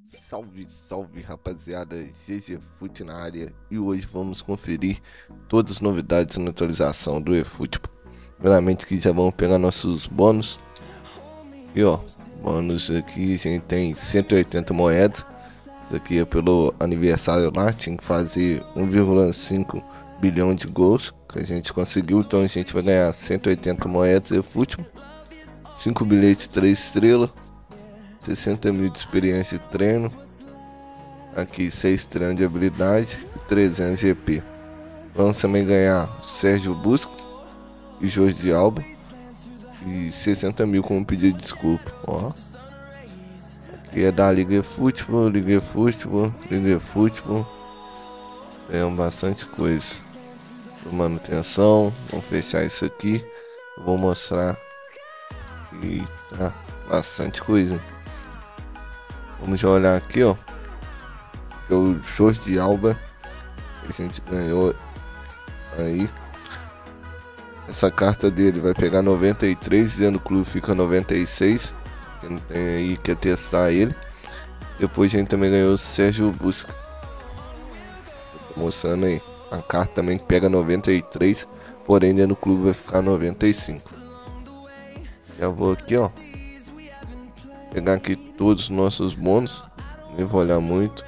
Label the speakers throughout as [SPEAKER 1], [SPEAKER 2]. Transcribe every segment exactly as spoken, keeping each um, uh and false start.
[SPEAKER 1] Salve, salve rapaziada, G G Fute na área e hoje vamos conferir todas as novidades na atualização do eFootball. Primeiramente que já vamos pegar nossos bônus. E ó, bônus aqui a gente tem cento e oitenta moedas. Isso aqui é pelo aniversário lá, tinha que fazer um vírgula cinco bilhão de gols que a gente conseguiu, então a gente vai ganhar cento e oitenta moedas eFootball, cinco bilhetes três estrelas, sessenta mil de experiência de treino, aqui seis treinos de habilidade e trezentos G P. Vamos também ganhar Sérgio Busquets e Jordi Alba e sessenta mil como pedido de desculpa. Ó, aqui é da Liga eFootball, Liga eFootball, Liga eFootball. Tem bastante coisa. Manutenção, vamos fechar isso aqui. Eu vou mostrar e tá bastante coisa. Vamos já olhar aqui, ó. Que é o Jordi Alba. A gente ganhou aí. Essa carta dele vai pegar noventa e três, dentro do clube fica noventa e seis. Quem não tem aí quer testar ele. Depois a gente também ganhou o Sérgio Busquets. Tô mostrando aí. A carta também que pega noventa e três, porém dentro do clube vai ficar noventa e cinco. Já vou aqui, ó. Pegar aqui todos os nossos bônus. Nem vou olhar muito.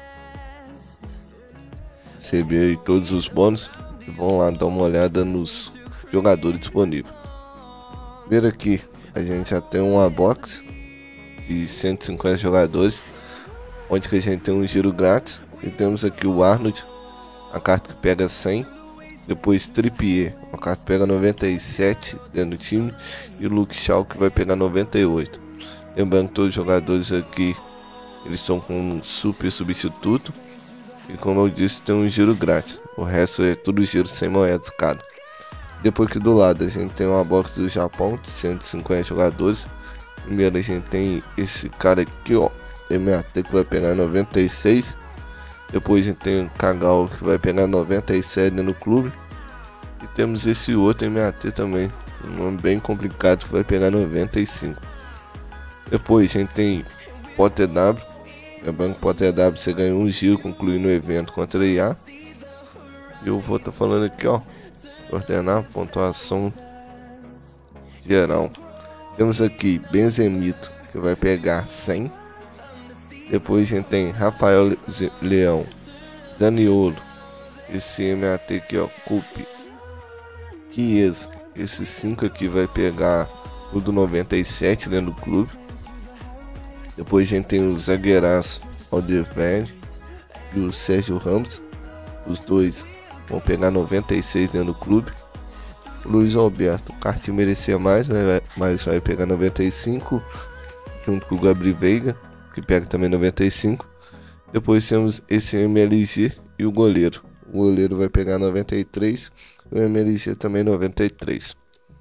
[SPEAKER 1] Receber aí todos os bônus. E vamos lá dar uma olhada nos jogadores disponíveis. Primeiro aqui, a gente já tem uma box de cento e cinquenta jogadores, onde que a gente tem um giro grátis. E temos aqui o Arnold, a carta que pega cem. Depois Trippier, a carta que pega noventa e sete dentro do time. E o Luke Shaw que vai pegar noventa e oito. Lembrando que todos os jogadores aqui eles estão com um super substituto. E como eu disse, tem um giro grátis. O resto é tudo giro sem moedas cada. Depois aqui do lado a gente tem uma box do Japão de cento e cinquenta jogadores. Primeiro a gente tem esse cara aqui, ó, M A T, que vai pegar noventa e seis. Depois a gente tem o Kagawa que vai pegar noventa e sete no clube. E temos esse outro M A T também, um nome bem complicado, que vai pegar noventa e cinco. Depois a gente tem Potter W. Lembrando que Potter W você ganha um giro concluindo o evento contra a I A. E eu vou estar tá falando aqui, ó, ordenar a pontuação geral. Temos aqui Benzemito que vai pegar cem. Depois a gente tem Rafael Leão, Zaniolo, esse M A T aqui, ó, Coupe, Chiesa, esses cinco aqui vai pegar tudo noventa e sete dentro do clube. Depois a gente tem o zagueiraço Alderweireld e o Sérgio Ramos, os dois vão pegar noventa e seis dentro do clube. O Luiz Alberto, o cartinho merecia mais, né, mas vai pegar noventa e cinco, junto com o Gabriel Veiga, que pega também noventa e cinco. Depois temos esse M L G e o goleiro. O goleiro vai pegar noventa e três e o M L G também noventa e três.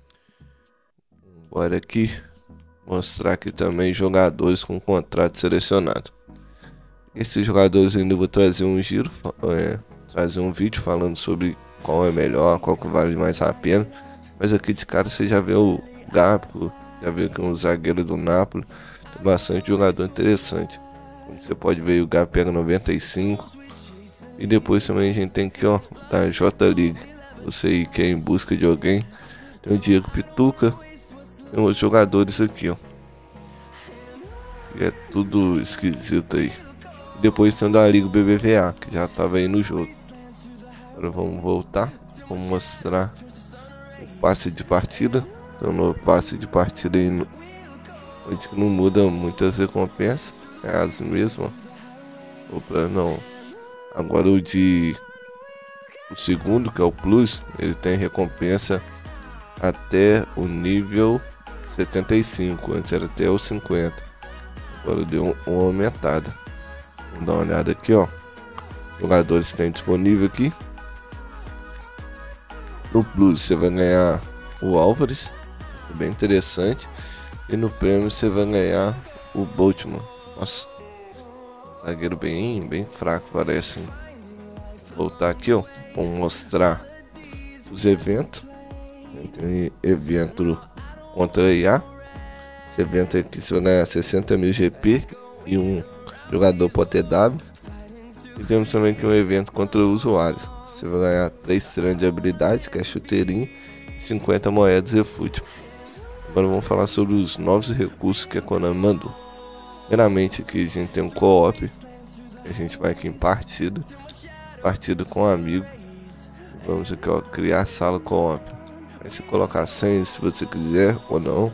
[SPEAKER 1] Bora aqui mostrar aqui também jogadores com contrato selecionado. Esses jogadores ainda vou trazer um giro, é, trazer um vídeo falando sobre qual é melhor, qual que vale mais a pena. Mas aqui de cara você já vê o Gabco, já vê que é um zagueiro do Napoli. Tem bastante jogador interessante. Como você pode ver, o Gabco pega noventa e cinco. E depois também a gente tem aqui, ó, da J-League. Você aí quer ir em busca de alguém, tem o Diego Pituca. Tem outros jogadores aqui, ó. E é tudo esquisito aí. E depois tem o da Liga B B V A, que já tava aí no jogo. Agora vamos voltar. Vamos mostrar o passe de partida. Então no passe de partida aí, onde não muda muitas recompensas. É as mesmas. Opa, não. Agora o de... O segundo, que é o Plus, ele tem recompensa até o nível setenta e cinco, antes era até o cinquenta. Agora deu uma aumentada. Vamos dar uma olhada aqui, ó. Jogadores que tem disponível aqui. No Plus você vai ganhar o Álvares, é bem interessante. E no prêmio você vai ganhar o Boltman. Nossa, zagueiro bem, bem fraco parece, hein? Vou voltar aqui, ó. Vamos mostrar os eventos. Tem evento contra a I A. Esse evento aqui você vai ganhar sessenta mil G P e um jogador pode ter dado. E temos também aqui um evento contra usuários. Você vai ganhar três estrelas de habilidade, que é chuteirinho, e cinquenta moedas e refúgio. Agora vamos falar sobre os novos recursos que a Konami mandou. Primeiramente aqui a gente tem um co-op. A gente vai aqui em partida. Partida com um amigo. Vamos aqui, ó, criar sala co-op. Aí você colocar senha se você quiser ou não.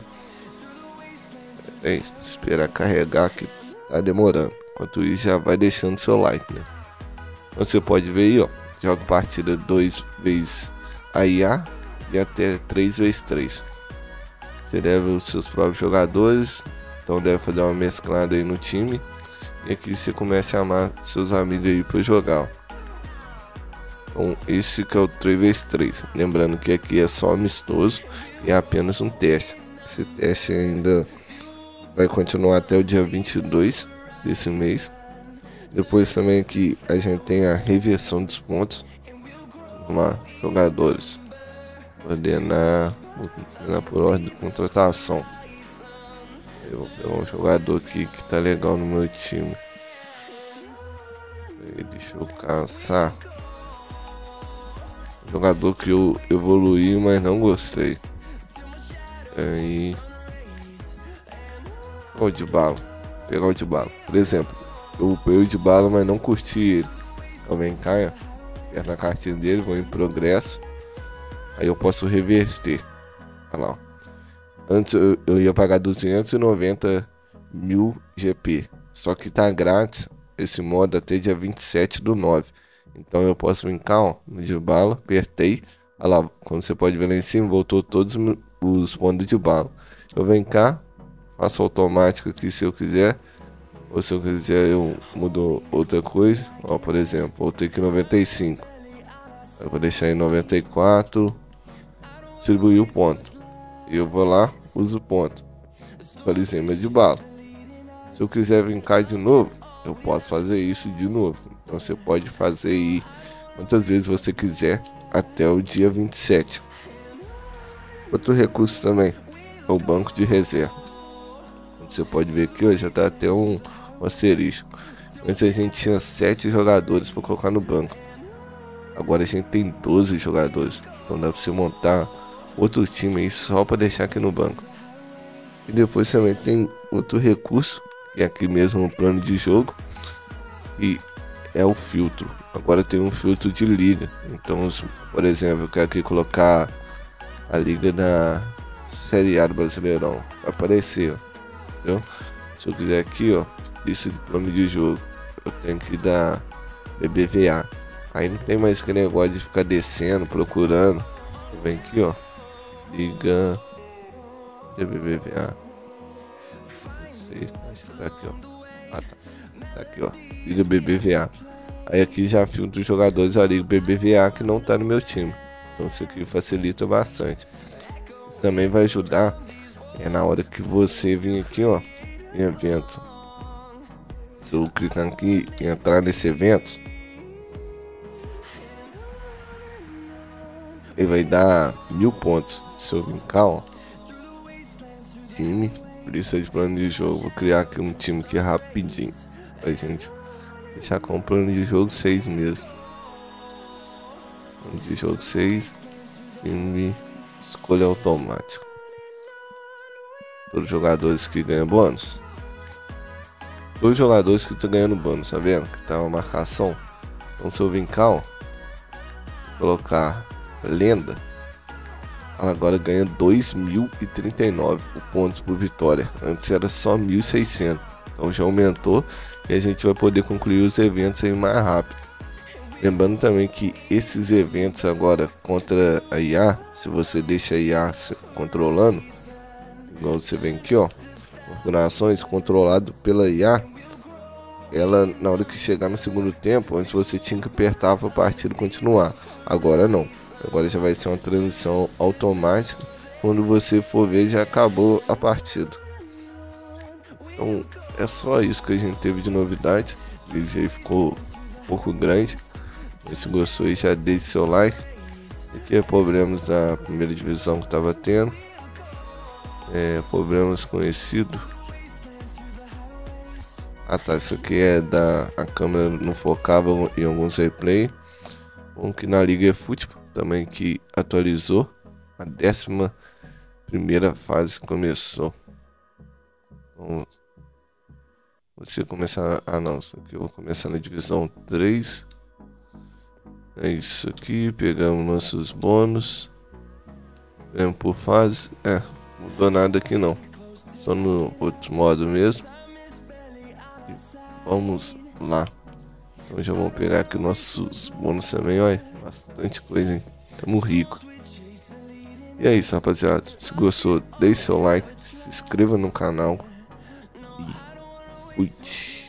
[SPEAKER 1] É isso, esperar carregar que tá demorando. Enquanto isso já vai deixando seu like, né? Você pode ver aí, ó. Joga partida dois vezes a I A e até três vezes três. Você deve os seus próprios jogadores. Então deve fazer uma mesclada aí no time. E aqui você começa a chamar seus amigos aí para jogar, ó. Então esse que é o três vezes três. Lembrando que aqui é só amistoso e é apenas um teste. Esse teste ainda vai continuar até o dia vinte e dois desse mês. Depois também aqui a gente tem a reversão dos pontos. Vamos lá, jogadores. Ordenar, ordenar por ordem de contratação. Eu vou pegar um jogador aqui que tá legal no meu time. Deixa eu caçar. Jogador que eu evoluí, mas não gostei. Aí. O Dybala. Vou pegar o Dybala. Por exemplo, eu upei o Dybala, mas não curti ele. Então vem cá, aperta na cartinha dele, vou em progresso. Aí eu posso reverter. Olha lá, ó. Antes eu, eu ia pagar duzentos e noventa mil G P. Só que tá grátis esse modo até dia vinte e sete do nove. Então eu posso vir cá, ó, no Dybala, apertei. Olha lá, como você pode ver lá em cima, voltou todos os pontos de bala. Eu venho cá, faço automático aqui se eu quiser. Ou se eu quiser eu mudo outra coisa. Ó, por exemplo, voltei aqui noventa e cinco. Eu vou deixar em noventa e quatro. Distribuir o ponto. E eu vou lá, uso o ponto. Atualizei meu Dybala. Se eu quiser vir cá de novo, eu posso fazer isso de novo. Então você pode fazer aí quantas vezes você quiser até o dia vinte e sete. Outro recurso também é o banco de reserva. Você pode ver aqui, ó, já tá até um, um asterisco. Antes a gente tinha sete jogadores para colocar no banco. Agora a gente tem doze jogadores. Então dá para você montar outro time aí só para deixar aqui no banco. E depois também tem outro recurso, que é aqui mesmo no plano de jogo. E é o filtro. Agora tem um filtro de liga. Então, por exemplo, eu quero aqui colocar a liga da Série A do Brasileirão. Vai aparecer, ó. Entendeu? Se eu quiser aqui, ó, lista de plano de jogo, eu tenho que dar B B V A. Aí não tem mais aquele negócio de ficar descendo, procurando. Eu venho aqui, ó, liga de B B V A. Não sei, acho que tá aqui, ó. Ah, tá. Tá aqui, ó, liga B B V A. Aí aqui já filtro os jogadores, eu ligo B B V A que não tá no meu time. Então isso aqui facilita bastante. Isso também vai ajudar é na hora que você vir aqui, ó, em evento. Se eu clicar aqui e entrar nesse evento, ele vai dar mil pontos. Se eu vir cá, ó, time, lista de plano de jogo. Vou criar aqui um time aqui rapidinho pra gente deixar com o plano de jogo seis mesmo. Plano de jogo seis, time, escolha automática. Todos os jogadores que ganham bônus. Todos os jogadores que estão ganhando bônus, tá vendo? Que tá uma marcação. Então se eu vir cá, ó, colocar lenda, ela agora ganha dois mil e trinta e nove pontos por vitória. Antes era só mil e seiscentos. Então já aumentou e a gente vai poder concluir os eventos aí mais rápido. Lembrando também que esses eventos agora contra a I A, se você deixa a I A controlando, igual você vem aqui, ó, configurações controlado pela I A, ela na hora que chegar no segundo tempo, antes você tinha que apertar para a partida continuar. Agora não. Agora já vai ser uma transição automática. Quando você for ver, já acabou a partida. Então é só isso que a gente teve de novidade. O vídeo aí ficou um pouco grande. Se gostou aí, já deixe seu like. Aqui é problemas da primeira divisão que estava tendo. É, problemas conhecidos. Ah tá, isso aqui é da a câmera não focava em alguns replay. Um que na Liga eFootball também que atualizou. A décima primeira fase começou. Então, você começar. Ah não, isso aqui eu vou começar na divisão três. É isso aqui, pegamos nossos bônus. Vemos por fase. É, mudou nada aqui não. Só no outro modo mesmo. E vamos lá. Então já vamos pegar aqui nossos bônus também, olha. Bastante coisa, hein? Tamo rico. E é isso, rapaziada. Se gostou, deixe seu like, se inscreva no canal. E fui.